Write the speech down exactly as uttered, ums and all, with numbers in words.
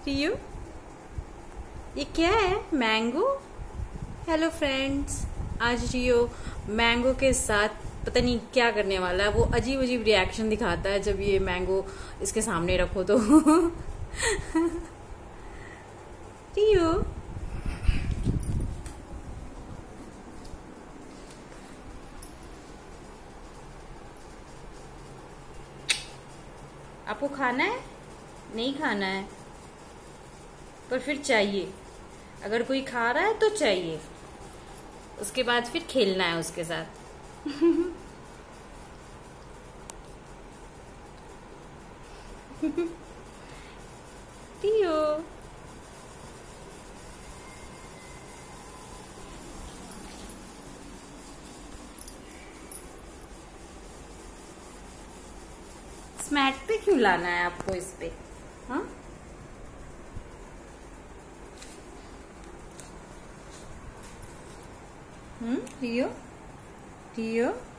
रियो, ये क्या है? मैंगो। हेलो फ्रेंड्स, आज रियो मैंगो के साथ पता नहीं क्या करने वाला है। वो अजीब अजीब रिएक्शन दिखाता है जब ये मैंगो इसके सामने रखो तो। रियो, आपको खाना है? नहीं खाना है, पर फिर चाहिए। अगर कोई खा रहा है तो चाहिए, उसके बाद फिर खेलना है उसके साथ। टियो, स्मैट पे क्यों लाना है आपको इस पे? हाँ, हम्म, रियो, रियो।